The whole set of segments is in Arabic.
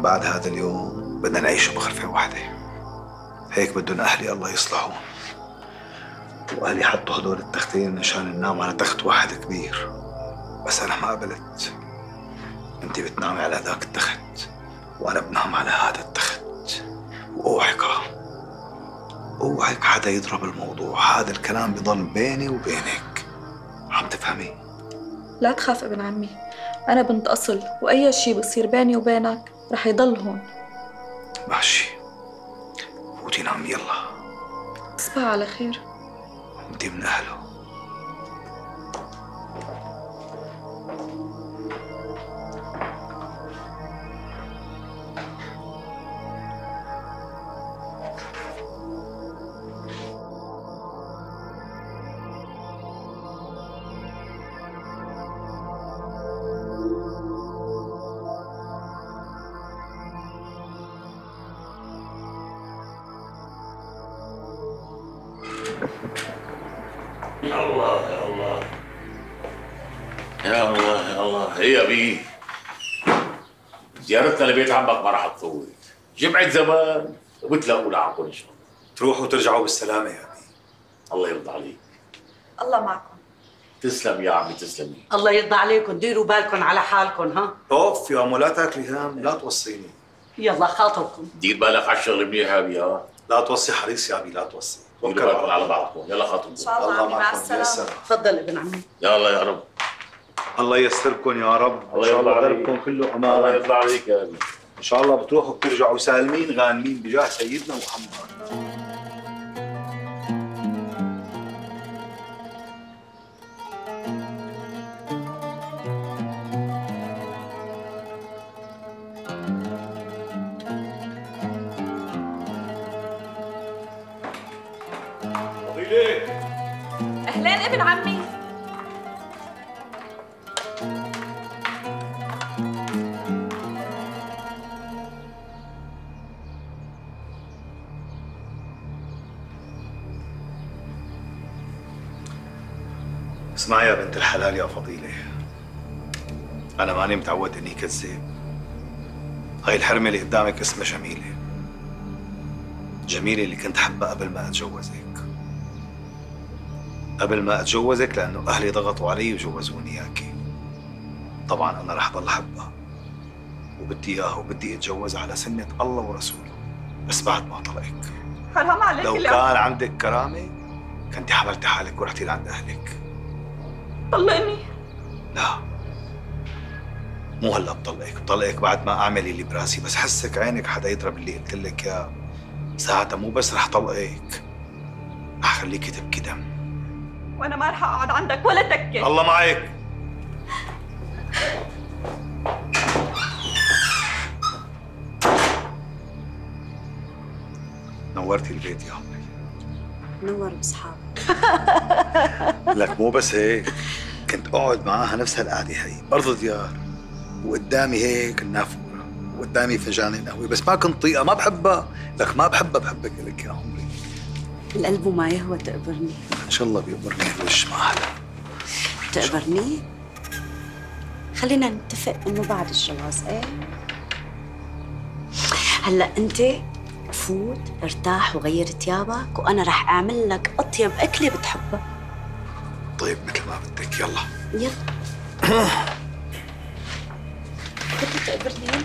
بعد هذا اليوم بدنا نعيش بغرفة واحدة. هيك بدهم أهلي الله يصلحهم. وأهلي حطوا هدول التختين مشان ننام على تخت واحد كبير، بس أنا ما قبلت. أنت بتنامي على ذاك التخت وأنا بنام على هذا التخت. اوعك حدا يضرب الموضوع، هذا الكلام بضل بيني وبينك. عم تفهمي؟ لا تخاف ابن عمي، أنا بنت أصل وأي شيء بصير بيني وبينك رح يضل هون. ماشي، فوتي نامي يلا. تصبح على خير. انت من أهله. الله يا الله يا الله يا الله. ايه يا بيه، زيارتنا لبيت عمك ما راح تطول، جمعة زمان وبتلاقوا لعبكم ان شاء الله. تروحوا وترجعوا بالسلامة يا بي. الله يرضى عليك. الله معكم. تسلم يا عمي تسلمي. الله يرضى عليكم، ديروا بالكم على حالكم. ها اوف يا عمو، لا تاكلي هم، لا توصيني. يلا خاطركم. دير بالك على الشغل منيح يا بي. ها لا توصي حريص يا بي، لا توصي. ديروا بالكم على بعضكم. يلا خاطركم. إن شاء الله عمي، مع السلامة. تفضل ابن عمي. يلا يا رب. الله ييسركم يا رب. ان شاء الله دربكم كله امان. الله يرضى عليك يا بي. ان شاء الله بتروحوا بترجعوا سالمين غانمين بجاه سيدنا محمد. أهلين ابن عمي. اسمعي يا بنت الحلال يا فضيلة، أنا ماني متعود إني كذاب. هاي الحرمة اللي قدامك اسمها جميلة. جميلة اللي كنت حبها قبل ما أتجوزك. قبل ما أتجوزك لأنه أهلي ضغطوا علي وجوزوني إياكي. طبعاً أنا رح ضل أحبها وبدي إياها وبدي أتجوز على سنة الله ورسوله، بس بعد ما طلقك. حرام عليك. لو كان عندك كرامة كنتي حملتي حالك ورحتي لعند أهلك. طلقني. لا، مو هلا بطلقك بعد ما اعمل اللي براسي، بس حسك عينك حدا يضرب اللي قلت لك اياه ساعتها مو بس رح طلقك، رح خليكي تبكي دم. وأنا ما رح أقعد عندك ولا تكة. الله معك. نورتي البيت يا عمري. نور بصحابك. لك مو بس هيك، كنت اقعد معاها نفس هالقعده هي ارض ديار، وقدامي هيك النافوره وقدامي فنجان القهوه، بس ما كنت طيقه، ما بحبها. لك ما بحبها، بحبك لك يا عمري. القلب ما يهوى تقبرني. ان شاء الله بيقبرني الوش ما هلا. تقبرني؟ خلينا نتفق انه بعد الجواز. ايه هلا انت فوت ارتاح وغير ثيابك وانا رح اعمل لك اطيب اكله بتحبها. طيب مثل ما بدك. يلا يلا. بدك تقبرني؟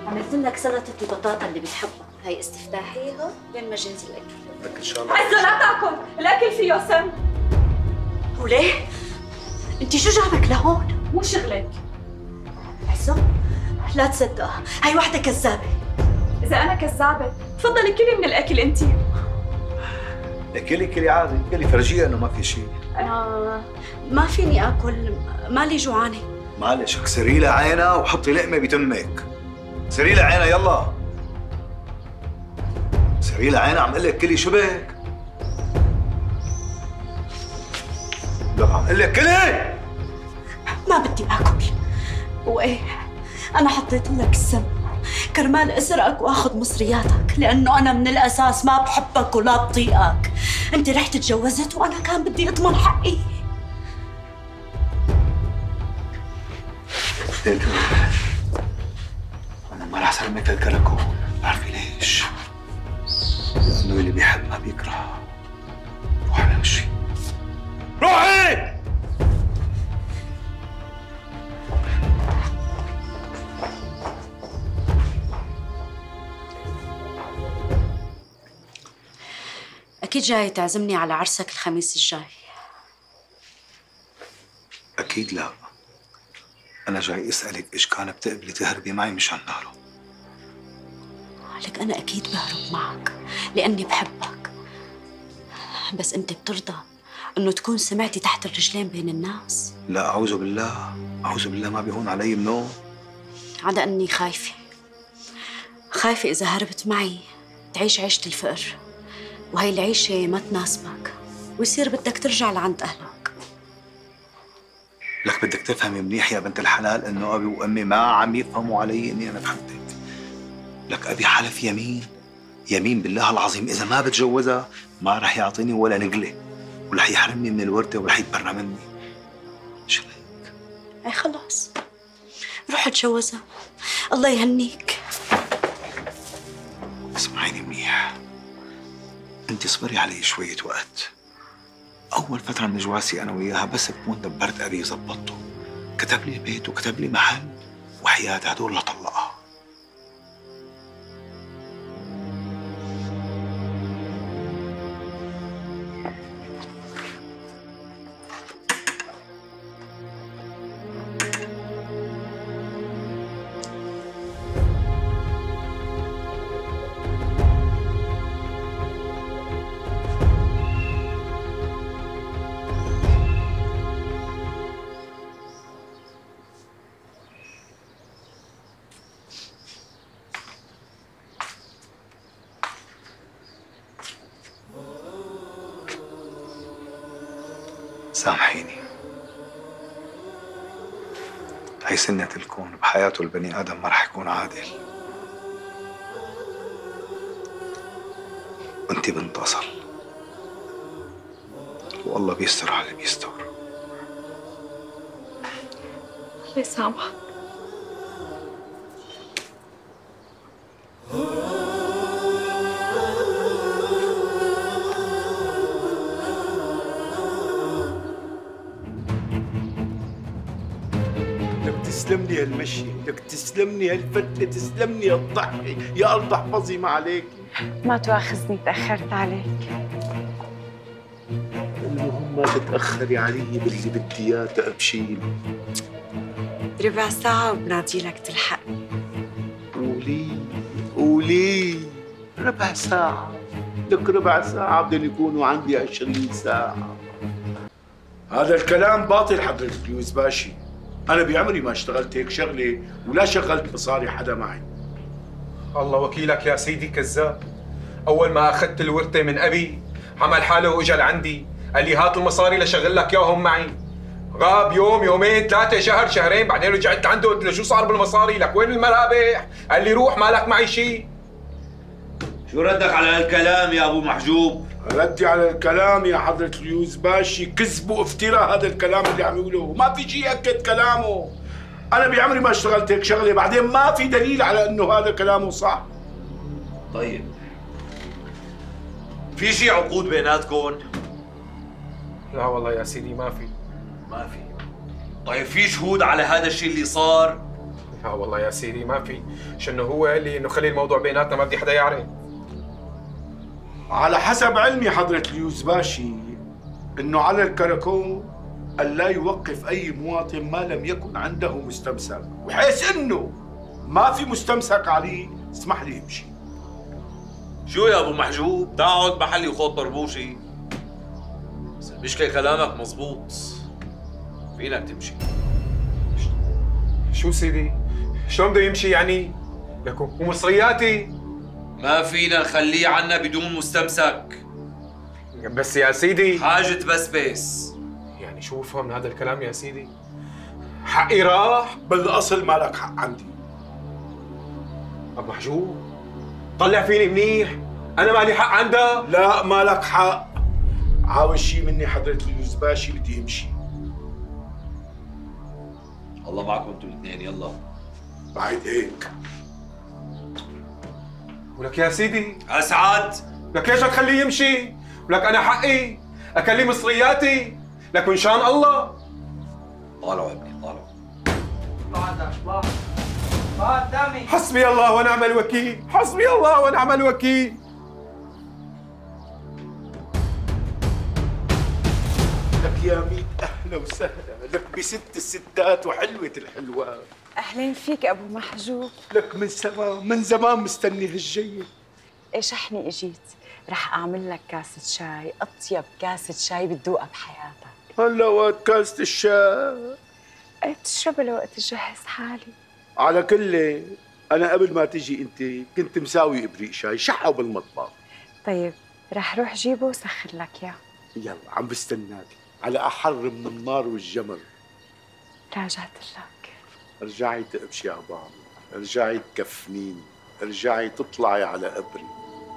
عملت لك سلطة البطاطا اللي بتحبها، هي استفتاحيها بين ما جهز الأكل. لك ان شاء الله. عزة لا تاكل، الأكل فيه سم. وليه؟ أنت شو جابك لهون؟ مو شغلك. عزة لا تصدقها، هي وحدة كذابة. إذا أنا كذابة تفضلي كلي من الأكل أنتِ. كلي عادي، كلي فرجيها انه ما في شيء. أنا ما فيني آكل، مالي جوعانة. معلش اكسري لها عينها وحطي لقمه بتمك. اكسري لها عينها يلا. اكسري لها عينها، عم اقول لك كلي. شو بك؟ لك عم اقول لك كلي. ما بدي آكل. وإيه، أنا حطيت لك السم كرمال أسرقك وآخذ مصرياتك، لأنه أنا من الأساس ما بحبك ولا بطيقك. أنت رحت تجوزت وأنا كان بدي أضمن حقي. أنا ما رح سلمك للكراكون، بتعرفي ليش؟ لأنه اللي بيحب ما بيكره. روحي نمشي. روحي! أكيد جاي تعزمني على عرسك الخميس الجاي. أكيد لا. أنا جاي أسألك إيش كان بتقبلي تهربي معي مشان نهره؟ لك أنا أكيد بهرب معك لأني بحبك، بس أنت بترضى إنه تكون سمعتي تحت الرجلين بين الناس؟ لا أعوذ بالله، أعوذ بالله، ما بيهون علي منوم. عدا أني خايفة إذا هربت معي تعيش عيشة الفقر، وهي العيشة ما تناسبك ويصير بدك ترجع لعند أهلك. لك بدك تفهمي منيح يا بنت الحلال إنه أبي وأمي ما عم يفهموا علي إني أنا بحبك. لك أبي حلف يمين بالله العظيم إذا ما بتجوزها ما رح يعطيني ولا نقلة، ورح يحرمني من الوردة ورح يتبرى مني. شو هيك؟ أي خلاص روح اتجوزها، الله يهنيك. اسمعيني منيح، انت صبري علي شوية وقت. أول فترة من جوازي أنا وياها بس بكون دبرت أبي زبطته، كتب لي بيت وكتب لي محل، وحياة هدول لطلقها. سامحيني، هي سنة الكون، بحياته البني آدم ما رح يكون عادل. وانتي بنت أصل، والله بيستر على اللي بيستر. الله يسامحك. تسلم لي هالمشي، لك تسلم لي هالفتة، تسلم لي هالضحكة، يا الله احفظي ما عليك. ما تواخذني تأخرت عليك. المهم ما تتأخري علي باللي بدي اياه تأبشيل. ربع ساعة وبنادي لك تلحق. قولي ربع ساعة، لك ربع ساعة بدهم يكونوا عندي 20 ساعة. هذا الكلام باطل حضرتك يوسف باشي. أنا بعمري ما اشتغلت هيك شغلة ولا شغلت مصاري حدا معي. الله وكيلك يا سيدي كذاب. أول ما أخذت الورثة من أبي عمل حاله وإجا لعندي قال لي هات المصاري لشغل لك إياهم معي. غاب يوم يومين ثلاثة شهر شهرين، بعدين رجعت عنده قلت له شو صار بالمصاري؟ لك وين المرابح؟ قال لي روح ما لك معي شيء. شو ردك على هالكلام يا أبو محجوب؟ ردي على الكلام يا حضرة اليوز باشي، كذب وافتراء هذا الكلام اللي عم يقوله، ما في شيء يأكد كلامه. أنا بعمري ما اشتغلت هيك شغلة، بعدين ما في دليل على إنه هذا كلامه صح. طيب في شيء عقود بيناتكم؟ لا والله يا سيدي ما في. ما في. طيب في شهود على هذا الشيء اللي صار؟ لا والله يا سيدي ما في، شنو هو قال لي انه خلي الموضوع بيناتنا ما بدي حدا يعرف. على حسب علمي حضرة اليوزباشي انه على الكراكون أن لا يوقف أي مواطن ما لم يكن عنده مستمسك، وحيث انه ما في مستمسك عليه اسمح لي امشي. شو يا ابو محجوب؟ تقعد محلي وخذ طربوشي. بس المشكلة كلامك مزبوط، فينك تمشي. شو سيدي؟ شلون بده يمشي يعني؟ لك ومصرياتي؟ ما فينا نخليه عنا بدون مستمسك. بس يا سيدي حاجة بس يعني شو بفهم من هذا الكلام يا سيدي؟ حقي راح؟ بالأصل ما لك حق عندي. أبو محجوب طلع فيني منيح، أنا مالي حق عندها؟ لا ما لك حق. عاوز شيء مني حضرة اليوزباشي بدي امشي. الله معكم انتوا الاثنين، يلا. بعد هيك ولك يا سيدي اسعد، لك ليش تخليه يمشي؟ ولك أنا حقي أكلي مصرياتي، لك وإن شاء الله. طالعوا ابني طالعوا. حسبي الله ونعم الوكيل، حسبي الله ونعم الوكيل. لك يا ميت أهلا وسهلا، لك بست الستات وحلوة الحلوات. أهلين فيك أبو محجوب. لك من زمان مستني هالجية. إيه شحني إجيت، رح أعمل لك كاسة شاي، أطيب كاسة شاي بتذوقها بحياتك. هلا وقت كاسة الشاي. إيه بتشربها لوقت تجهز حالي. على كل أنا قبل ما تجي أنت كنت مساوي إبريق شاي شحه بالمطبخ. طيب رح روح جيبه وسخر لك إياه. يلا عم بستناك على أحر من النار والجمر. راجعت لك. ارجعي تقبشي يا بابا، ارجعي تكفنيني، ارجعي تطلعي على قبري.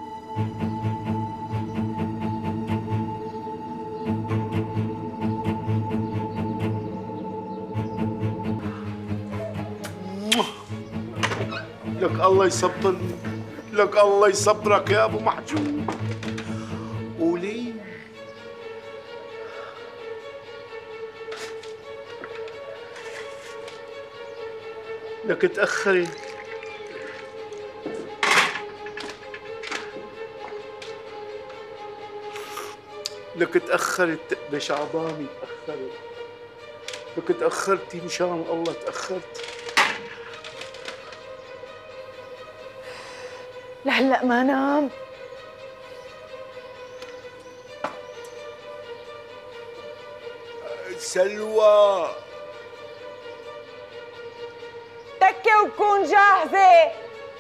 لك الله يصبرني، لك الله يصبرك يا ابو محجوب. قولي لك تأخري. لك تأخرت تقبش عظامي، تأخرت. لك تأخرتي مشان الله تأخرتي. لهلا ما نام. سلوى تكي وكون جاهزة.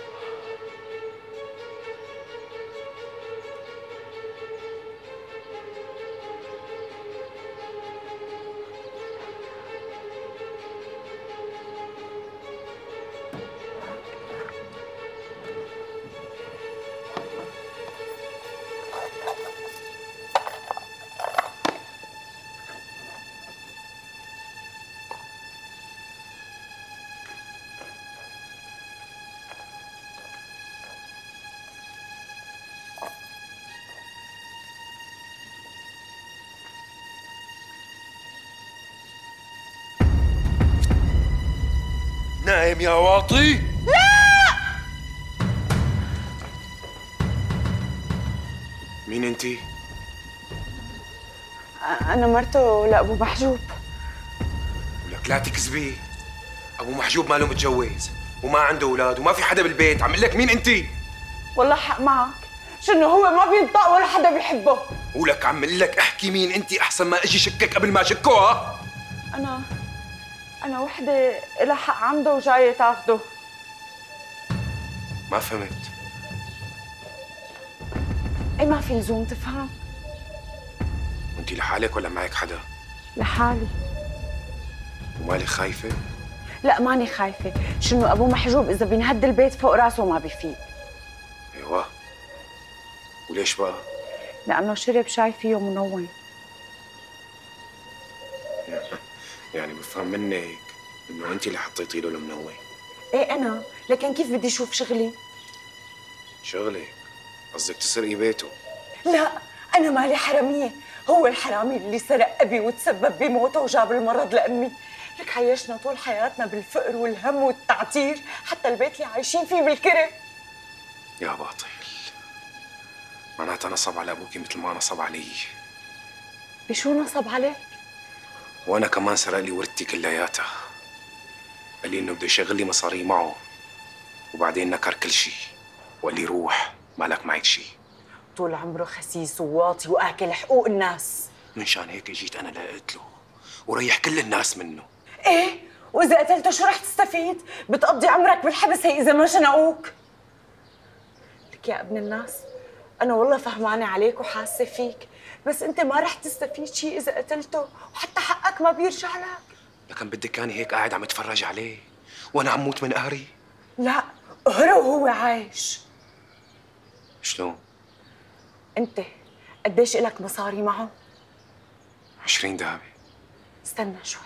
نايم يا واطي؟ لا. مين انتي؟ أنا مرته لأبو محجوب. ولك لا تكذبي، ابو محجوب ماله متجوز وما عنده اولاد وما في حدا بالبيت. عم لك مين انتي؟ والله حق معك، شنو هو ما بينطق ولا حدا بيحبه. ولك عم لك احكي مين انتي احسن ما اجي شكك قبل ما شكوها. أنا وحدة إلها حق عنده وجاية تاخده. ما فهمت. إيه ما في لزوم تفهم. وانتي لحالك ولا معك حدا؟ لحالي. ومالك خايفة؟ لا ماني خايفة، شنو أبو محجوب إذا بينهد البيت فوق راسه ما بيفيق. ايوه. وليش بقى؟ لأنه شرب شاي فيه منون. يعني بفهم منك انه انت اللي حطيتي له المنوي. ايه انا، لكن كيف بدي اشوف شغلي؟ شغلك؟ قصدك تسرقي بيته؟ لا انا مالي حراميه، هو الحرامي اللي سرق ابي وتسبب بموته وجاب المرض لامي. لك عيشنا طول حياتنا بالفقر والهم والتعتير، حتى البيت اللي عايشين فيه بالكره. يا باطل، معناتها نصب على ابوكي مثل ما نصب علي. بشو نصب عليك؟ وانا كمان سرق لي ورثتي كلياتها. قال لي انه بده يشغل لي مصاري معه، وبعدين نكر كل شيء وقال لي روح مالك معك شيء. طول عمره خسيس وواطي واكل حقوق الناس. منشان هيك جيت انا لقيت وريح كل الناس منه. ايه؟ واذا قتلته شو رح تستفيد؟ بتقضي عمرك بالحبس هي اذا ما شنقوك. لك يا ابن الناس، انا والله فهمانه عليك وحاسه فيك، بس انت ما رح تستفيد شيء اذا قتلته، وحتى حقك ما بيرجع لك. لكن بدك كاني هيك قاعد عم اتفرج عليه وانا عم موت من قهري؟ لا، قهره وهو عايش. شلون؟ انت قديش إلك مصاري معه؟ 20 ذهبي. استنى شوي.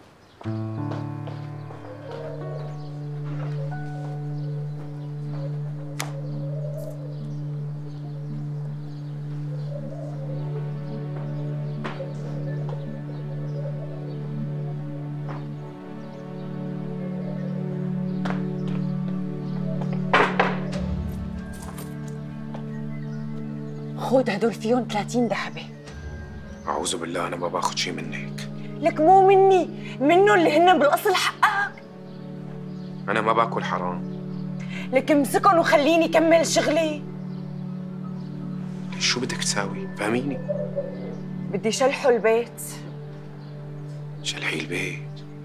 خود هدول فيهم 30 ذهبي. أعوذ بالله، أنا ما باخذ شيء منك. لك مو مني، منه اللي هن بالأصل حقك. أنا ما باكل حرام. لك امسكهم وخليني كمل شغلي. شو بدك تساوي؟ فهميني. بدي شلحوا البيت. شلحي البيت؟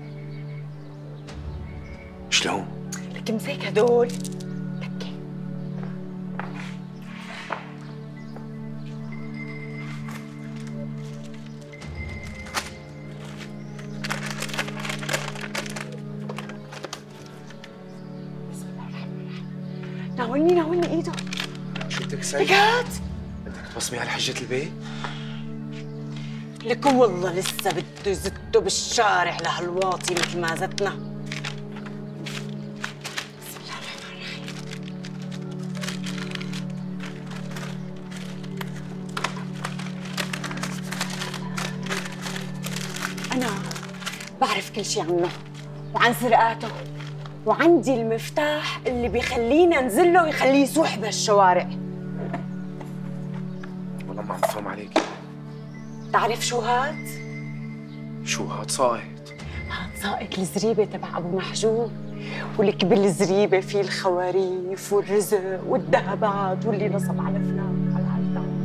شلون؟ لك امسك هدول. ناولني ايده. شو بدك تسوي؟ لك هات. بدك تبصمي على حجة البيت؟ لك والله لسه بده يزته بالشارع لهالواطي مثل ما زتنا. بسم الله الرحمن الرحيم. أنا بعرف كل شيء عنه وعن سرقاته، وعندي المفتاح اللي بيخلينا ننزل له ويخليه يسوح بهالشوارع. والله ما عم بفهم عليكي. تعرف شو هاد؟ شو هاد؟ صائد؟ هاد صائد الزريبة تبع أبو محجوب، ولك بالزريبة في الخواريف والرزق والذهبات واللي نصب على فلان وعلى علان.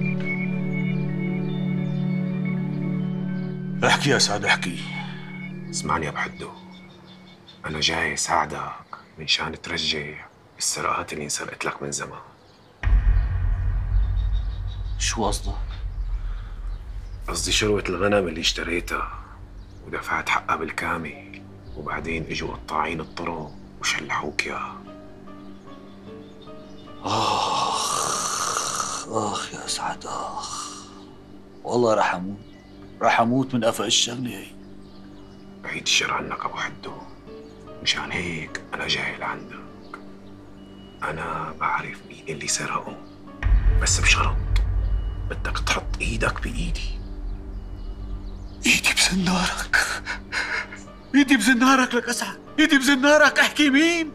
احكي يا سعد احكي. اسمعني يا ابو حدو، أنا جاي ساعدك منشان ترجع السرقات اللي انسرقت لك من زمان. شو قصدك؟ قصدي شروة الغنم اللي اشتريتها ودفعت حقها بالكامل، وبعدين اجوا قطاعين الطرق وشلحوك اياها. آخ يا سعد آخ، والله رح أموت من قفا الشغلة هي. بعيد الشر عنك أبو حدو، مشان هيك أنا جاي لعندك. أنا بعرف مين اللي سرقه، بس بشرط بدك تحط إيدك بإيدي. إيدي بزنارك، إيدي بزنارك لك أسعد، إيدي بزنارك. احكي مين؟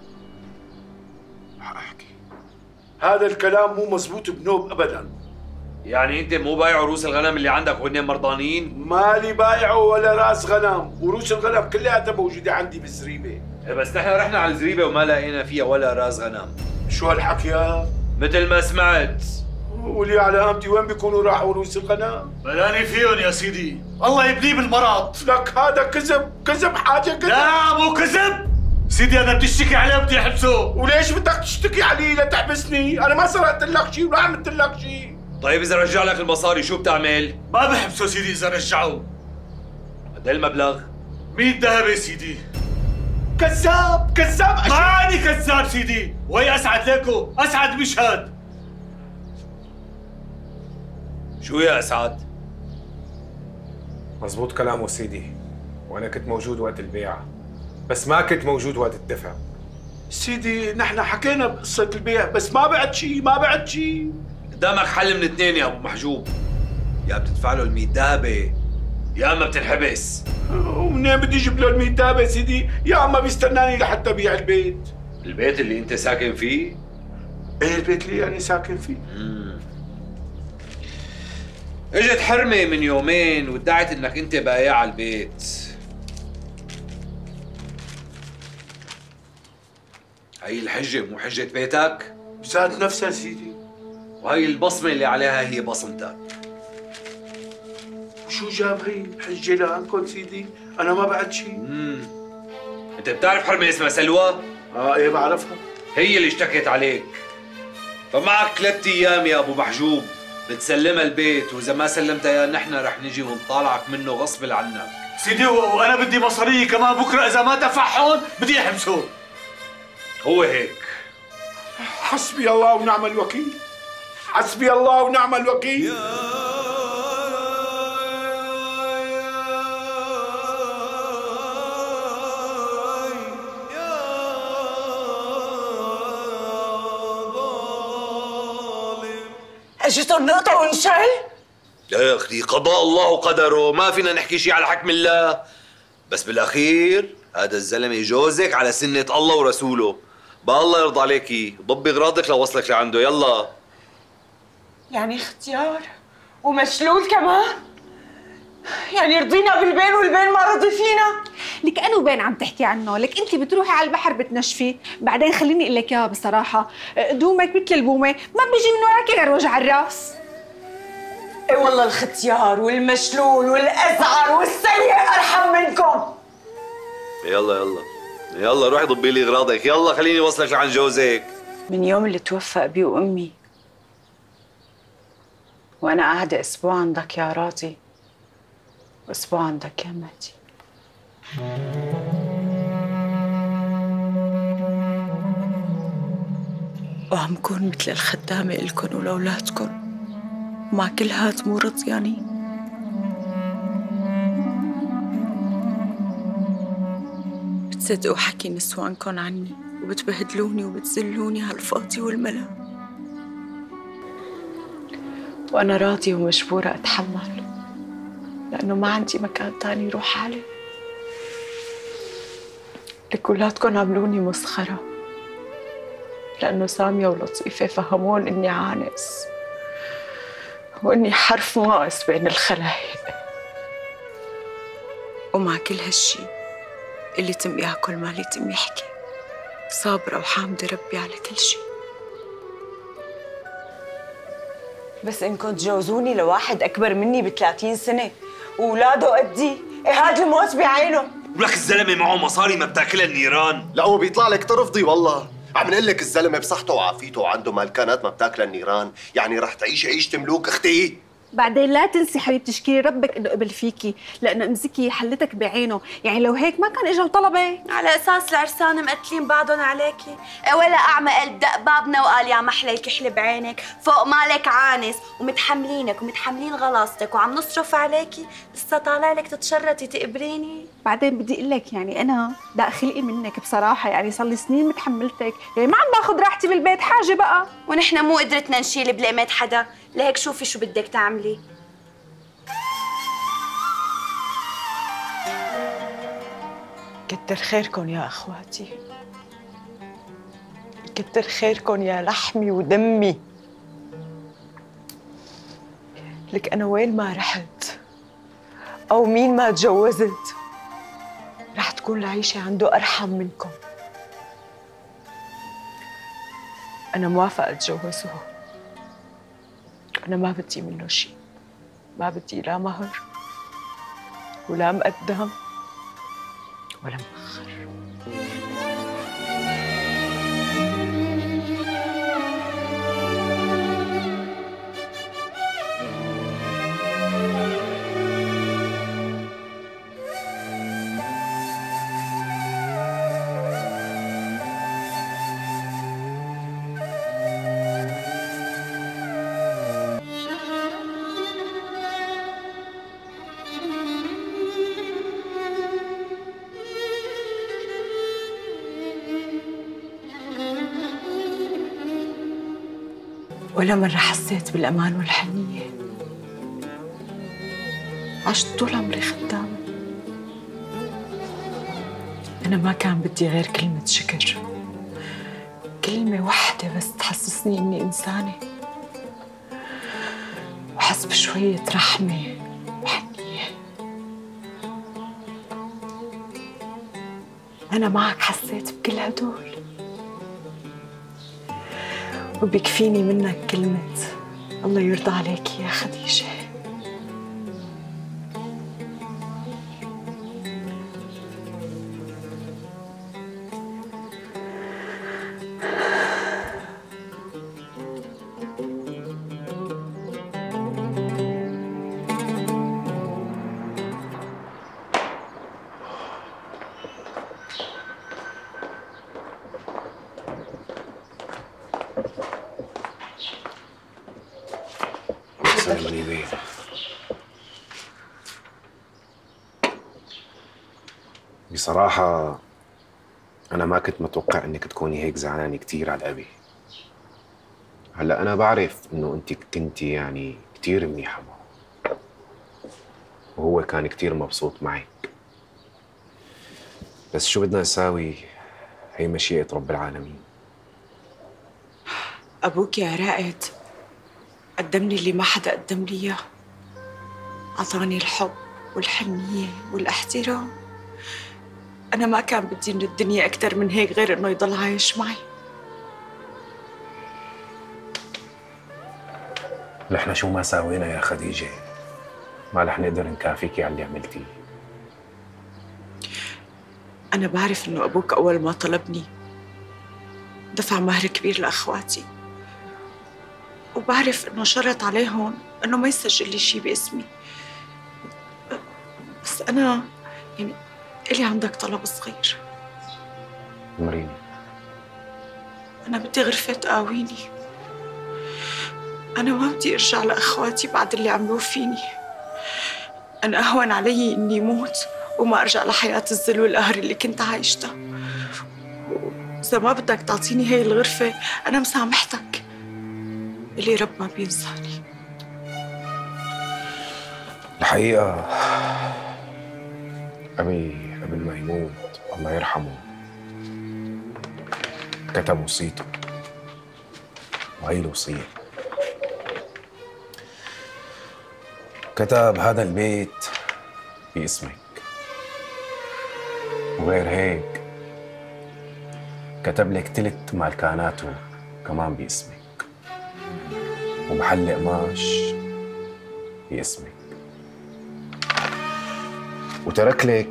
حأحكي. هذا الكلام مو مزبوط بنوب أبداً. يعني انت مو بايع روس الغنم اللي عندك وهن مرضانين؟ مالي بايعه ولا راس غنم، وروس الغنم كلها موجودة عندي بالزريبة. بس نحن رحنا على الزريبة وما لقينا فيها ولا راس غنم. شو هالحكي؟ مثل ما سمعت. واللي على هامتي وين بيكونوا راحوا روس الغنم؟ بلاني فيهم يا سيدي، الله يبليه بالمرض. لك هذا كذب حاجة كذب. لا مو كذب سيدي، أنا بدي اشتكي عليه بدي احبسه. وليش بدك تشتكي علي لتحبسني؟ أنا ما سرقت لك شيء ولا عملت لك شيء. طيب إذا رجع لك المصاري شو بتعمل؟ ما بحبسه سيدي إذا رجعوه. قد المبلغ؟ 100 ذهب يا سيدي. كذاب ماني كذاب سيدي، وهي أسعد ليكو، أسعد مشهد. شو يا أسعد؟ مزبوط كلامه سيدي، وأنا كنت موجود وقت البيعة، بس ما كنت موجود وقت الدفع. سيدي نحن حكينا بقصة البيع، بس ما بعد شيء. قدامك حل من اثنين يا ابو محجوب، يا بتدفع له ال100 ذهبه يا اما بتنحبس. ومنين بدي اجيب له الميتاب يا سيدي؟ يا اما بيستناني لحتى ابيع البيت. البيت اللي انت ساكن فيه؟ ايه البيت اللي انا ساكن فيه؟ اجت حرمة من يومين وادعت انك انت بايع البيت. هي الحجة مو حجة بيتك؟ ذات نفسها سيدي. وهي البصمة اللي عليها هي بصمتك. وشو جاب هي الحجة لعندكم سيدي؟ أنا ما بعد شيء. أنت بتعرف حرمة اسمها سلوى؟ إيه بعرفها. هي اللي اشتكت عليك. فمعك 3 أيام يا أبو محجوب بتسلمها البيت، وإذا ما سلمتها يا نحن رح نجي ونطالعك منه غصب عنك. سيدي وأنا بدي مصارية كمان بكرة، إذا ما دفعهم بدي أحبسهم. هو هيك. حسبي الله ونعم الوكيل. حسبي الله ونعم الوكيل. اجيتوا النقطة ونشل؟ يا اختي قضاء الله وقدره، ما فينا نحكي شيء على حكم الله. بس بالاخير هذا الزلمه جوزك على سنه الله ورسوله. بقى الله يرضى عليكي، ضبي اغراضك لو وصلك لعنده. يلا. يعني اختيار ومشلول كمان؟ يعني رضينا بالبين والبين ما رضي فينا؟ لك أنا وبين عم تحكي عنه؟ لك أنت بتروحي على البحر بتنشفي، بعدين خليني أقول لك إياها بصراحة، دومك مثل البومة، ما بيجي من وراكي غير وجع الراس. اي والله الختيار والمشلول والأزعر والسيء أرحم منكم. يلا يلا روحي ضبي لي اغراضك، يلا خليني اوصلك لعند جوزك. من يوم اللي توفى أبي وأمي وأنا قاعدة أسبوع عندك يا راضي وأسبوع عندك يا مهدي. وعم كون مثل الخدامة إلكن ولأولادكن، ومع كل هاد مو رضيانين. بتصدقوا حكي نسوانكن عني وبتبهدلوني وبتذلوني هالفاضي والملا، وأنا راضية ومجبورة أتحمل لأنه ما عندي مكان تاني روح عليه. لك ولادكن عملوني مسخرة لأنه سامية ولطيفة فهمون إني عانس وإني حرف ناقص بين الخلايق. ومع كل هالشي اللي تم ياكل مالي تم يحكي، صابرة وحامدة ربي على كل شي. بس إنكم تجوزوني لواحد أكبر مني ب30 سنة وأولاده قدي، إيه هاد الموت بعينه. ولك الزلمه معه مصاري ما بتاكلها النيران. لا هو بيطلع لك ترفضي والله. عم نقول لك الزلمه بصحته وعافيته وعنده مالكانات ما بتاكلها النيران، يعني رح تعيش عيشه ملوك اختي. بعدين لا تنسي حبيبتي تشكري ربك انه قبل فيكي، لانه امزكي حلتك بعينه، يعني لو هيك ما كان اجى وطلبك. على اساس العرسان مقتلين بعضهم عليكي، ولا اعمى قلب دق بابنا وقال يا محلى الكحل بعينك، فوق مالك عانس ومتحملينك ومتحملين غلاصتك وعم نصرف عليكي، لسه طالع لك تتشرطي تقبريني. بعدين بدي اقول لك يعني انا دق خلقي منك بصراحه، يعني صار لي سنين متحملتك، يعني ما عم باخذ راحتي بالبيت حاجه بقى، ونحن مو قدرتنا نشيل بلقمة حدا، لهيك شوفي شو بدك تعملي. كتر خيركن يا أخواتي، كتر خيركن يا لحمي ودمي. لك أنا وين ما رحت أو مين ما تجوزت رح تكون العيشة عنده أرحم منكم. أنا موافقة أتجوزه، أنا ما بدي منه شيء، ما بدي لا مهر ولا مقدم ولا مؤخر. ولا مرة حسيت بالأمان والحنية، عشت طول عمري خدامة. أنا ما كان بدي غير كلمة شكر، كلمة واحدة بس تحسسني إني إنسانة، وحس بشوية رحمة وحنية. أنا معك حسيت بكل هدول، وبيكفيني منك كلمة الله يرضى عليك يا خديجة. بصراحة أنا ما كنت متوقع إنك تكوني هيك زعلانة كتير على أبي. هلا أنا بعرف إنه أنت كنتي يعني كتير منيحة معه، وهو كان كتير مبسوط معك، بس شو بدنا نساوي؟ هي مشيئة رب العالمين. أبوك يا رائد قدمني اللي ما حدا قدم لي إياه، عطاني الحب والحنية والاحترام. أنا ما كان بدي من الدنيا أكتر من هيك غير إنه يضل عايش معي. نحن شو ما ساوينا يا خديجة ما رح نقدر نكافيكي على اللي عملتيه. أنا بعرف إنه أبوك أول ما طلبني دفع مهر كبير لأخواتي، وبعرف إنه شرط عليهم إنه ما يسجل لي شيء باسمي، بس أنا يعني إلي عندك طلب صغير. مريم، أنا بدي غرفة تقاويني. أنا ما بدي أرجع لأخواتي بعد اللي عملوه فيني. أنا أهون علي إني موت وما أرجع لحياة الذل والقهر اللي كنت عايشتها. إذا ما بدك تعطيني هاي الغرفة أنا مسامحتك، اللي رب ما بينساني. الحقيقة أبي قبل ما يموت الله يرحمه كتب وصيته، وهي الوصية كتب هذا البيت باسمك، وغير هيك كتب لك تلت مالكاناته كمان باسمك، ومحل قماش باسمك، وترك لك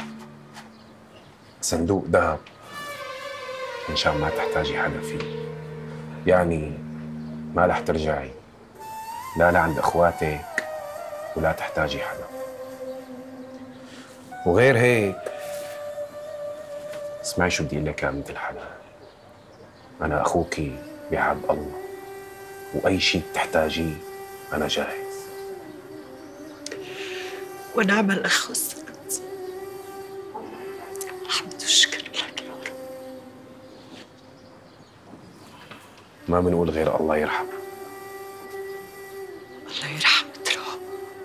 صندوق ذهب مشان ما تحتاجي حدا فيه. يعني ما رح ترجعي لا لعند اخواتك ولا تحتاجي حدا. وغير هيك اسمعي شو بدي اقول لك يا بنت الحلال، انا اخوكي بحب الله، واي شيء بتحتاجيه انا جاهز. ونعم الأخ والسند. الحمد والشكر لك يا رب. ما بنقول غير الله يرحمه. الله يرحم تراب.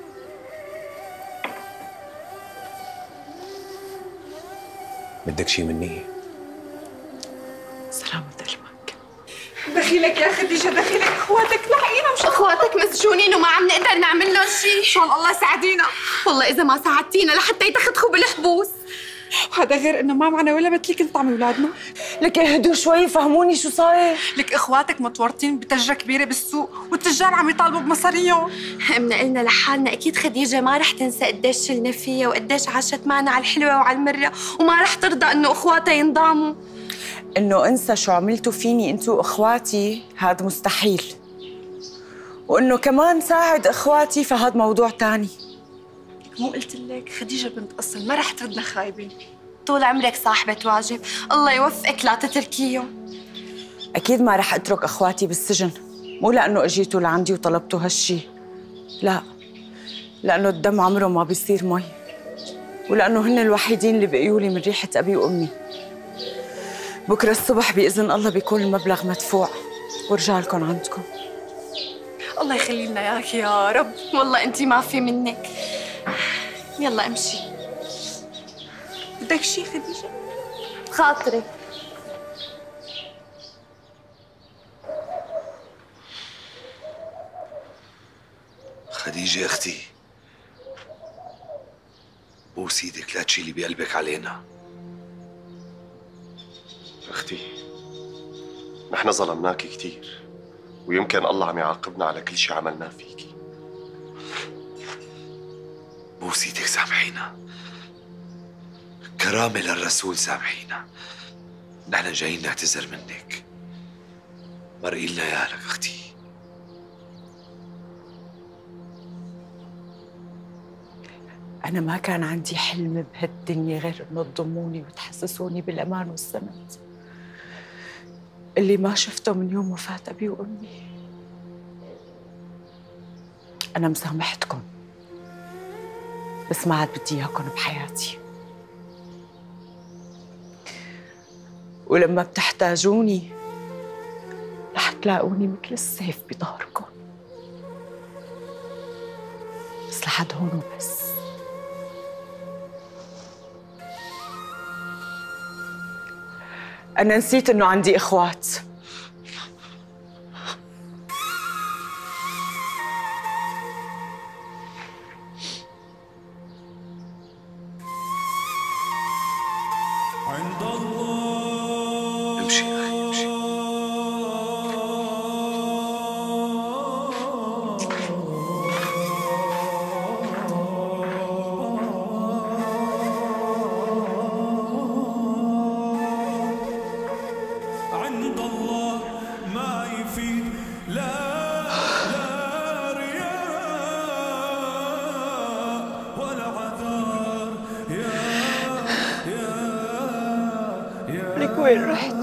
بدك شي مني؟ سلامة قلبك. دخيلك يا خديجة، دخيلك. اخواتك لحقينا، مش اخواتك مسجونين وما عم نقدر نعمل لهم شيء. شلون الله يساعدينا؟ والله اذا ما ساعدتينا لحتى يتخذوا بالحبوس. وهذا غير انه ما معنا ولا مثلي كنت طعمي اولادنا. لك اهدوا شوي، فهموني شو صاير. لك اخواتك متورطين بتجرة كبيرة بالسوق، والتجار عم يطالبوا بمصاريهم. امنا قلنا لحالنا اكيد خديجة ما رح تنسى قديش شلنا فيها وقديش عاشت معنا على الحلوة وعلى المرة، وما رح ترضى انه اخواتها ينضاموا. انه انسى شو عملتوا فيني انتوا واخواتي هذا مستحيل، وانه كمان ساعد اخواتي فهذا موضوع تاني. مو قلت لك خديجة بنت اصل ما رح تردنا خايبين. طول عمرك صاحبة واجب، الله يوفقك لا تتركيهم. اكيد ما رح اترك اخواتي بالسجن، مو لانه اجيتوا لعندي وطلبتوا هالشي، لا، لانه الدم عمره ما بيصير مي، ولانه هن الوحيدين اللي بقيولي من ريحة ابي وامي. بكره الصبح باذن الله بيكون المبلغ مدفوع وارجع لكم الله يخلي لنا اياك يا رب. والله انت ما في منك. يلا امشي. بدك شي خديجة؟ خاطري. خديجة اختي، بوس ايدك لا تشيلي بقلبك علينا. اختي، نحن ظلمناكي كثير، ويمكن الله عم يعاقبنا على كل شيء عملناه فيكي. بوس ايدك سامحينا، كرامة للرسول سامحينا. نحن جايين نعتذر منك، مرقي لنا يا لك اختي. أنا ما كان عندي حلم بهالدنيا غير إنه تضموني وتحسسوني بالأمان والسند اللي ما شفته من يوم وفاة أبي وأمي. أنا مسامحتكم، بس ما عاد بدي إياكم بحياتي. ولما بتحتاجوني رح تلاقوني مثل السيف بظهركم، بس لحد هون وبس. أنا نسيت إنه عندي إخوات. عند الله امشي امشي. عند الله ما يفيد لا رياء ولا عذار. لك وين رحت؟